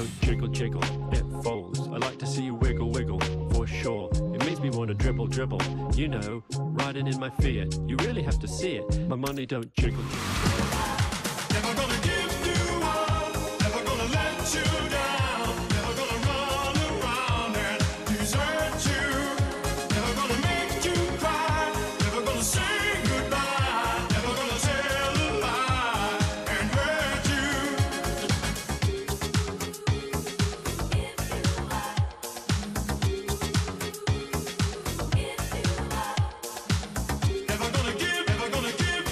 don't jiggle, jiggle, it folds. I like to see you wiggle, wiggle, for sure. It makes me want to dribble, dribble. You know, riding in my Fiat. You really have to see it. My money don't jiggle, jiggle. Never gonna give you up, never gonna let you down, never gonna run around and desert you, never gonna make you cry, never gonna say goodbye, never gonna tell a lie and hurt you. Never gonna give, never gonna give.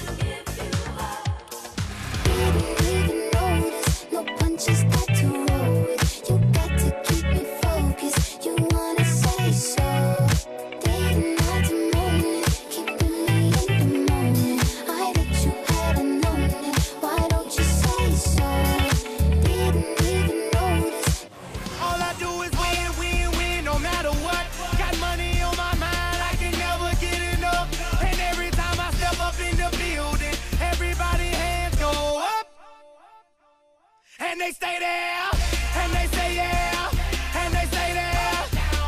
Didn't even notice, no punches got to roll with. You got to keep me focused, you wanna say so. Didn't have to moan it, keeping me in the moment. I bet you hadn't known it, why don't you say so? Didn't even notice. All I do is win, win, win, no matter what. Got money on my mind, I can never get enough. And every time I step up in the building, everybody hands go up. And they stay there, and they say yeah, and they stay there.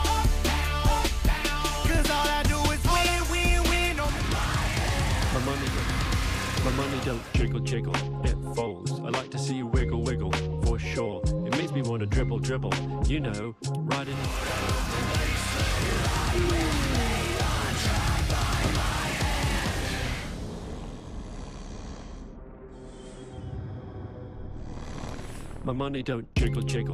Cause all I do is win, win, win, no My money don't jiggle, jiggle, it folds. I like to see you wiggle, wiggle, for sure. It makes me want to dribble, dribble. You know, riding in. My money don't jiggle, jiggle.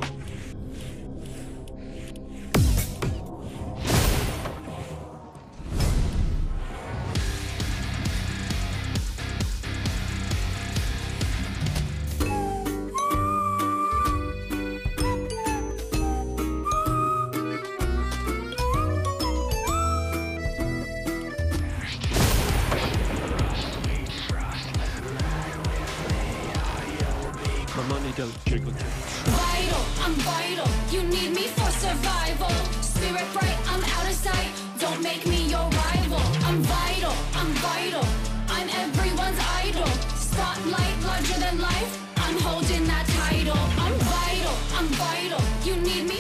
My money don't jiggle, jiggle. Vital, I'm vital. You need me for survival. Spirit bright, I'm out of sight. Don't make me your rival. I'm vital, I'm vital. I'm everyone's idol. Spotlight larger than life. I'm holding that title. I'm vital, I'm vital. You need me.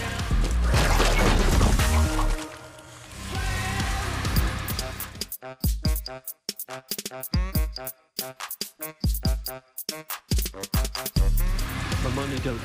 My money don't.